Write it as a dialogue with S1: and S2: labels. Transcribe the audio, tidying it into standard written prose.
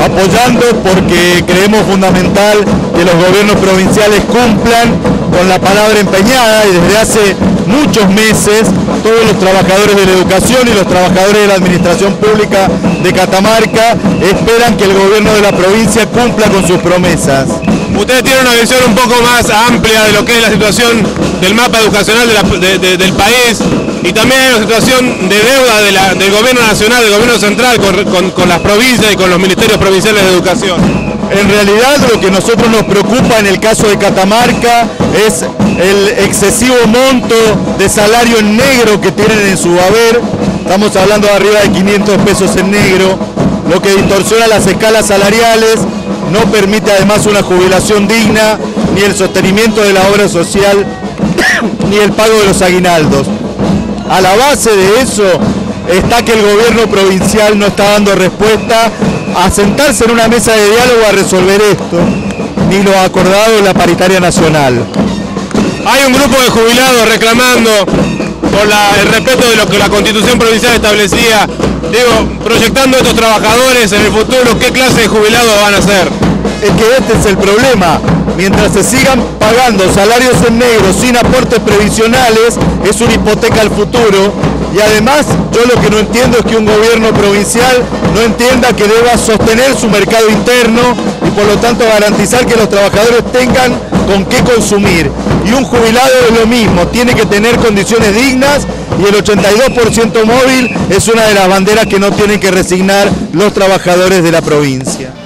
S1: apoyando porque creemos fundamental que los gobiernos provinciales cumplan con la palabra empeñada, y desde hace muchos meses todos los trabajadores de la educación y los trabajadores de la administración pública de Catamarca esperan que el gobierno de la provincia cumpla con sus promesas.
S2: Ustedes tienen una visión un poco más amplia de lo que es la situación del mapa educacional del país, y también la situación de deuda del gobierno nacional, del gobierno central con las provincias y con los ministerios provinciales de educación.
S1: En realidad lo que a nosotros nos preocupa en el caso de Catamarca es el excesivo monto de salario en negro que tienen en su haber. Estamos hablando de arriba de 500 pesos en negro, lo que distorsiona las escalas salariales, no permite además una jubilación digna, ni el sostenimiento de la obra social, ni el pago de los aguinaldos. A la base de eso está que el gobierno provincial no está dando respuesta a sentarse en una mesa de diálogo a resolver esto, ni lo acordado en la paritaria nacional.
S2: Hay un grupo de jubilados reclamando por el respeto de lo que la Constitución provincial establecía, proyectando a estos trabajadores en el futuro, ¿qué clase de jubilados van a ser?
S1: Es que este es el problema. Mientras se sigan pagando salarios en negro sin aportes previsionales, es una hipoteca al futuro. Y además, yo lo que no entiendo es que un gobierno provincial no entienda que deba sostener su mercado interno y por lo tanto garantizar que los trabajadores tengan con qué consumir. Y un jubilado es lo mismo, tiene que tener condiciones dignas, y el 82% móvil es una de las banderas que no tienen que resignar los trabajadores de la provincia.